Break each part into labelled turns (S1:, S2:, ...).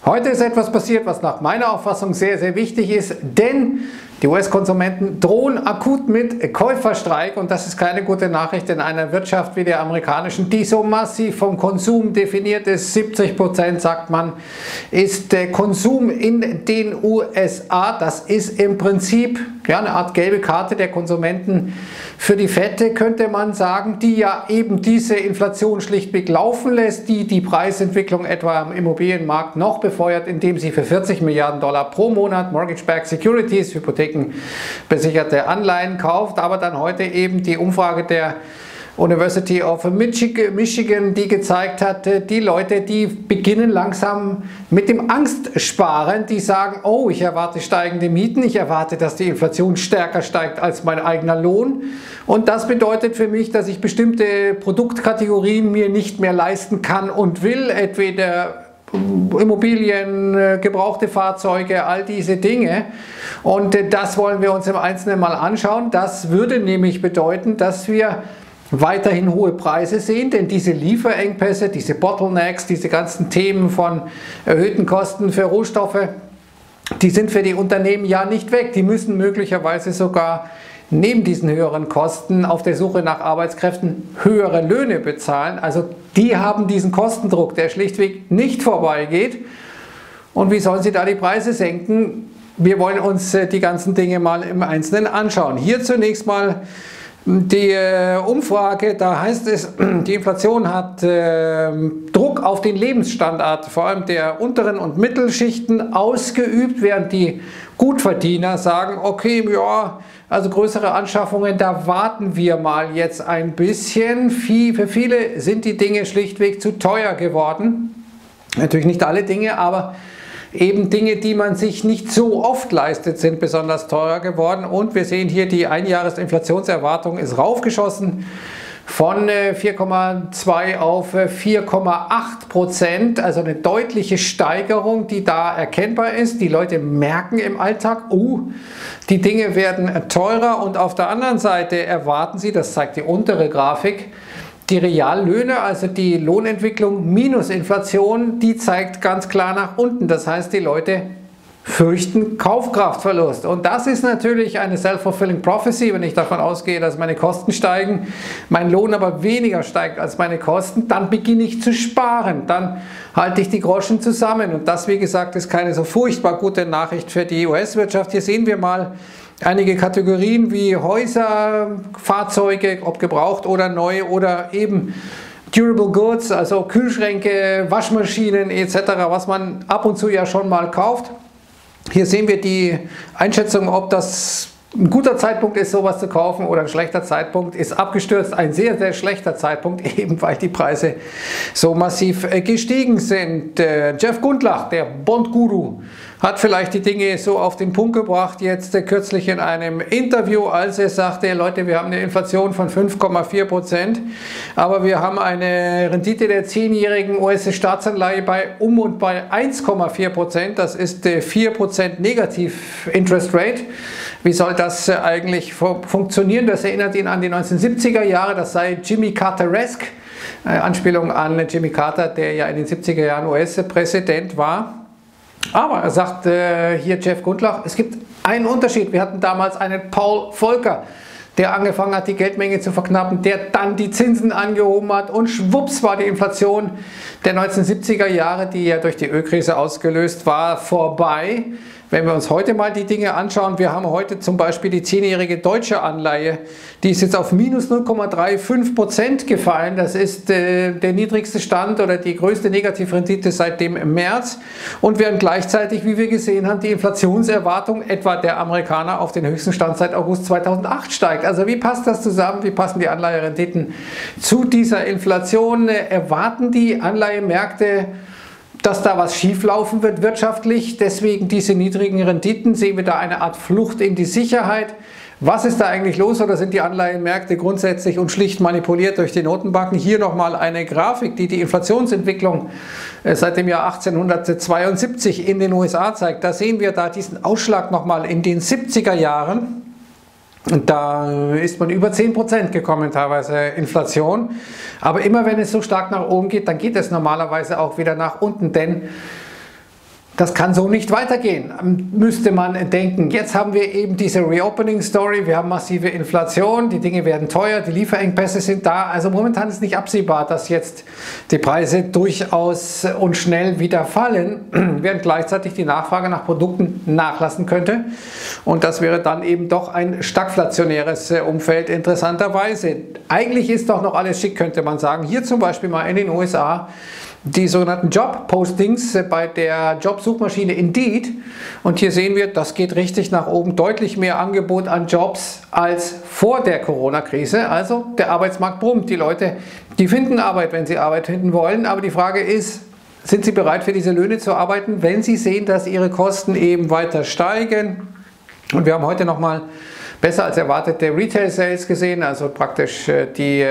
S1: Heute ist etwas passiert, was nach meiner Auffassung sehr, sehr wichtig ist, denn die US-Konsumenten drohen akut mit Käuferstreik und das ist keine gute Nachricht in einer Wirtschaft wie der amerikanischen, die so massiv vom Konsum definiert ist. 70%, sagt man, ist der Konsum in den USA. Das ist im Prinzip ja, eine Art gelbe Karte der Konsumenten für die Fed, könnte man sagen, die ja eben diese Inflation schlichtweg laufen lässt, die die Preisentwicklung etwa am Immobilienmarkt noch befeuert, indem sie für 40 Milliarden Dollar pro Monat Mortgage-Backed Securities, hypothekenbesicherte Anleihen kauft, aber dann heute eben die Umfrage der University of Michigan, die gezeigt hat, die Leute, die beginnen langsam mit dem Angstsparen, die sagen, oh, ich erwarte steigende Mieten, ich erwarte, dass die Inflation stärker steigt als mein eigener Lohn und das bedeutet für mich, dass ich bestimmte Produktkategorien mir nicht mehr leisten kann und will, entweder Immobilien, gebrauchte Fahrzeuge, all diese Dinge und das wollen wir uns im Einzelnen mal anschauen. Das würde nämlich bedeuten, dass wir weiterhin hohe Preise sehen, denn diese Lieferengpässe, diese Bottlenecks, diese ganzen Themen von erhöhten Kosten für Rohstoffe, die sind für die Unternehmen ja nicht weg. Die müssen möglicherweise sogar neben diesen höheren Kosten auf der Suche nach Arbeitskräften höhere Löhne bezahlen. Also die haben diesen Kostendruck, der schlichtweg nicht vorbeigeht. Und wie sollen sie da die Preise senken? Wir wollen uns die ganzen Dinge mal im Einzelnen anschauen. Hier zunächst mal die Umfrage, da heißt es, die Inflation hat Druck auf den Lebensstandard, vor allem der unteren und Mittelschichten ausgeübt, während die Gutverdiener sagen, okay, ja, also größere Anschaffungen, da warten wir mal jetzt ein bisschen. Für viele sind die Dinge schlichtweg zu teuer geworden. Natürlich nicht alle Dinge, aber eben Dinge, die man sich nicht so oft leistet, sind besonders teuer geworden. Und wir sehen hier, die Einjahresinflationserwartung ist raufgeschossen von 4,2 auf 4,8%. Also eine deutliche Steigerung, die da erkennbar ist. Die Leute merken im Alltag, die Dinge werden teurer. Und auf der anderen Seite erwarten sie, das zeigt die untere Grafik, die Reallöhne, also die Lohnentwicklung minus Inflation, die zeigt ganz klar nach unten. Das heißt, die Leute fürchten Kaufkraftverlust. Und das ist natürlich eine self-fulfilling prophecy. Wenn ich davon ausgehe, dass meine Kosten steigen, mein Lohn aber weniger steigt als meine Kosten, dann beginne ich zu sparen. Dann halte ich die Groschen zusammen. Und das, wie gesagt, ist keine so furchtbar gute Nachricht für die US-Wirtschaft. Hier sehen wir mal einige Kategorien wie Häuser, Fahrzeuge, ob gebraucht oder neu oder eben Durable Goods, also Kühlschränke, Waschmaschinen etc., was man ab und zu ja schon mal kauft. Hier sehen wir die Einschätzung, ob das ein guter Zeitpunkt ist, sowas zu kaufen oder ein schlechter Zeitpunkt, ist abgestürzt. Ein sehr, sehr schlechter Zeitpunkt, eben weil die Preise so massiv gestiegen sind. Jeff Gundlach, der Bond-Guru, hat vielleicht die Dinge so auf den Punkt gebracht, jetzt kürzlich in einem Interview, als er sagte, Leute, wir haben eine Inflation von 5,4%, aber wir haben eine Rendite der 10-jährigen US-Staatsanleihe bei und bei 1,4%, das ist 4% Negativ Interest Rate. Wie soll das eigentlich funktionieren? Das erinnert ihn an die 1970er Jahre, das sei Jimmy Carter-esque, Anspielung an Jimmy Carter, der ja in den 70er Jahren US-Präsident war. Aber er sagt hier Jeff Gundlach, es gibt einen Unterschied. Wir hatten damals einen Paul Volcker, der angefangen hat, die Geldmenge zu verknappen, der dann die Zinsen angehoben hat und schwupps war die Inflation der 1970er Jahre, die ja durch die Ölkrise ausgelöst war, vorbei. Wenn wir uns heute mal die Dinge anschauen, wir haben heute zum Beispiel die 10-jährige deutsche Anleihe, die ist jetzt auf minus 0,35% gefallen. Das ist der niedrigste Stand oder die größte Negativrendite seit dem März. Und während gleichzeitig, wie wir gesehen haben, die Inflationserwartung etwa der Amerikaner auf den höchsten Stand seit August 2008 steigt. Also wie passt das zusammen? Wie passen die Anleiherenditen zu dieser Inflation? Erwarten die Anleihemärkte, dass da was schieflaufen wird wirtschaftlich, deswegen diese niedrigen Renditen, sehen wir da eine Art Flucht in die Sicherheit. Was ist da eigentlich los oder sind die Anleihenmärkte grundsätzlich und schlicht manipuliert durch die Notenbanken? Hier nochmal eine Grafik, die die Inflationsentwicklung seit dem Jahr 1872 in den USA zeigt. Da sehen wir da diesen Ausschlag nochmal in den 70er Jahren. Und da ist man über 10% gekommen, teilweise Inflation. Aber immer wenn es so stark nach oben geht, dann geht es normalerweise auch wieder nach unten. Denn das kann so nicht weitergehen, müsste man denken. Jetzt haben wir eben diese Reopening-Story, wir haben massive Inflation, die Dinge werden teuer, die Lieferengpässe sind da. Also momentan ist nicht absehbar, dass jetzt die Preise durchaus und schnell wieder fallen, während gleichzeitig die Nachfrage nach Produkten nachlassen könnte. Und das wäre dann eben doch ein stagflationäres Umfeld interessanterweise. Eigentlich ist doch noch alles schick, könnte man sagen. Hier zum Beispiel mal in den USA die sogenannten Job-Postings bei der Jobsuchmaschine Indeed. Und hier sehen wir, das geht richtig nach oben. Deutlich mehr Angebot an Jobs als vor der Corona-Krise. Also der Arbeitsmarkt brummt. Die Leute, die finden Arbeit, wenn sie Arbeit finden wollen. Aber die Frage ist, sind sie bereit für diese Löhne zu arbeiten, wenn sie sehen, dass ihre Kosten eben weiter steigen? Und wir haben heute nochmal besser als erwartete Retail-Sales gesehen, also praktisch die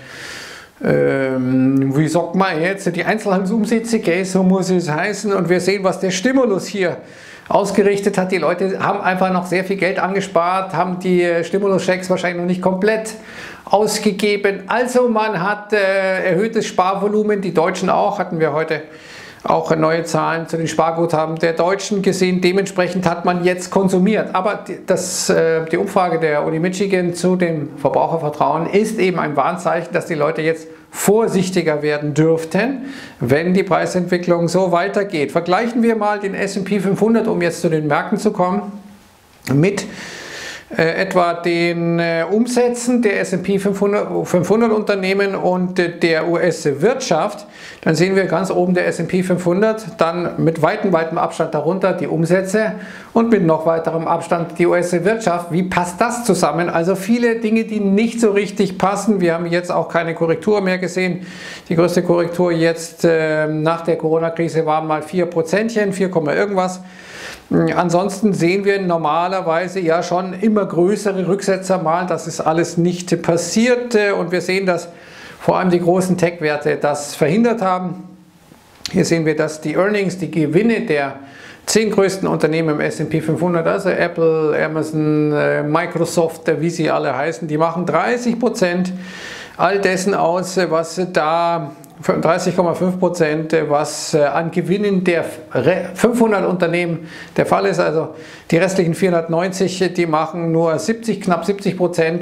S1: wie sagt man jetzt, die Einzelhandelsumsätze, so muss es heißen, und wir sehen, was der Stimulus hier ausgerichtet hat. Die Leute haben einfach noch sehr viel Geld angespart, haben die Stimulus-Schecks wahrscheinlich noch nicht komplett ausgegeben. Also man hat erhöhtes Sparvolumen, die Deutschen auch, hatten wir heute auch neue Zahlen zu den Sparguthaben der Deutschen gesehen. Dementsprechend hat man jetzt konsumiert. Aber die Umfrage der Uni Michigan zu dem Verbrauchervertrauen ist eben ein Warnzeichen, dass die Leute jetzt vorsichtiger werden dürften, wenn die Preisentwicklung so weitergeht. Vergleichen wir mal den S&P 500, um jetzt zu den Märkten zu kommen, mit etwa den Umsätzen der S&P 500 Unternehmen und der US-Wirtschaft, dann sehen wir ganz oben der S&P 500, dann mit weitem Abstand darunter die Umsätze und mit noch weiterem Abstand die US-Wirtschaft. Wie passt das zusammen? Also viele Dinge, die nicht so richtig passen. Wir haben jetzt auch keine Korrektur mehr gesehen. Die größte Korrektur jetzt nach der Corona-Krise war mal 4%, 4, irgendwas. Ansonsten sehen wir normalerweise ja schon immer größere Rücksetzer mal, das ist alles nicht passiert, und wir sehen, dass vor allem die großen Tech-Werte das verhindert haben. Hier sehen wir, dass die Earnings, die Gewinne der 10 größten Unternehmen im S&P 500, also Apple, Amazon, Microsoft, wie sie alle heißen, die machen 30% all dessen aus, was da 30,5%, was an Gewinnen der 500 Unternehmen der Fall ist. Also die restlichen 490, die machen nur knapp 70%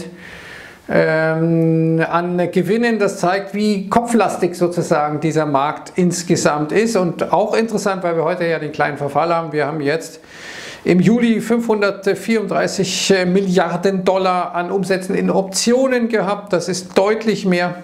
S1: an Gewinnen. Das zeigt, wie kopflastig sozusagen dieser Markt insgesamt ist. Und auch interessant, weil wir heute ja den kleinen Verfall haben. Wir haben jetzt im Juli 534 Milliarden Dollar an Umsätzen in Optionen gehabt. Das ist deutlich mehr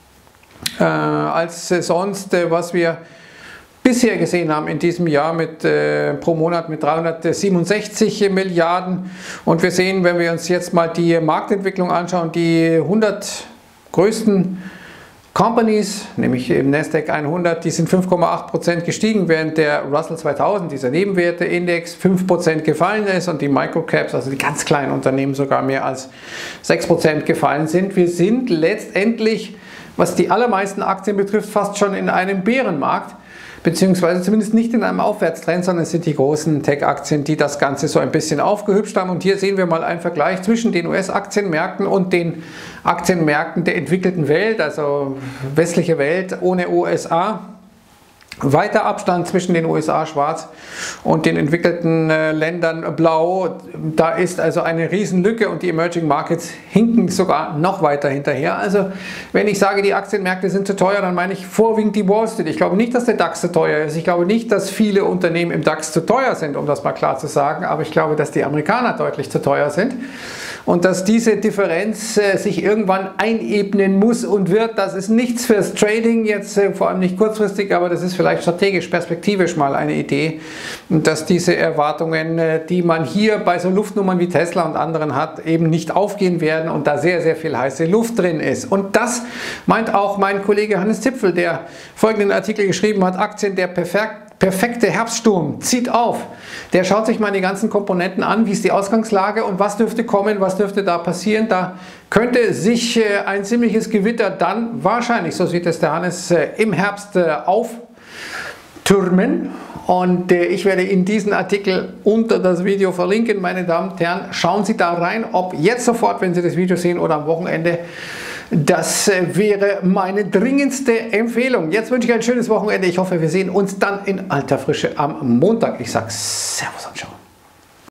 S1: als sonst, was wir bisher gesehen haben in diesem Jahr pro Monat mit 367 Milliarden. Und wir sehen, wenn wir uns jetzt mal die Marktentwicklung anschauen, die 100 größten Companies, nämlich im Nasdaq 100, die sind 5,8% gestiegen, während der Russell 2000, dieser Nebenwerteindex, 5% gefallen ist und die Microcaps, also die ganz kleinen Unternehmen, sogar mehr als 6% gefallen sind. Wir sind letztendlich, was die allermeisten Aktien betrifft, fast schon in einem Bärenmarkt, beziehungsweise zumindest nicht in einem Aufwärtstrend, sondern es sind die großen Tech-Aktien, die das Ganze so ein bisschen aufgehübscht haben. Und hier sehen wir mal einen Vergleich zwischen den US-Aktienmärkten und den Aktienmärkten der entwickelten Welt, also westliche Welt ohne USA. Weiter Abstand zwischen den USA schwarz und den entwickelten Ländern blau. Da ist also eine Riesenlücke und die Emerging Markets hinken sogar noch weiter hinterher. Also wenn ich sage, die Aktienmärkte sind zu teuer, dann meine ich vorwiegend die Wall Street. Ich glaube nicht, dass der DAX zu teuer ist. Ich glaube nicht, dass viele Unternehmen im DAX zu teuer sind, um das mal klar zu sagen. Aber ich glaube, dass die Amerikaner deutlich zu teuer sind. Und dass diese Differenz sich irgendwann einebnen muss und wird, das ist nichts fürs Trading, jetzt vor allem nicht kurzfristig, aber das ist vielleicht strategisch, perspektivisch mal eine Idee, dass diese Erwartungen, die man hier bei so Luftnummern wie Tesla und anderen hat, eben nicht aufgehen werden und da sehr, sehr viel heiße Luft drin ist. Und das meint auch mein Kollege Hannes Zipfel, der folgenden Artikel geschrieben hat: Aktien der perfekte Herbststurm zieht auf. Der schaut sich mal die ganzen Komponenten an, wie ist die Ausgangslage und was dürfte kommen, was dürfte da passieren. Da könnte sich ein ziemliches Gewitter dann wahrscheinlich, so sieht es der Hannes, im Herbst auftürmen. Und ich werde Ihnen diesen Artikel unter das Video verlinken, meine Damen und Herren. Schauen Sie da rein, ob jetzt sofort, wenn Sie das Video sehen, oder am Wochenende. Das wäre meine dringendste Empfehlung. Jetzt wünsche ich ein schönes Wochenende. Ich hoffe, wir sehen uns dann in alter Frische am Montag. Ich sage Servus und Ciao.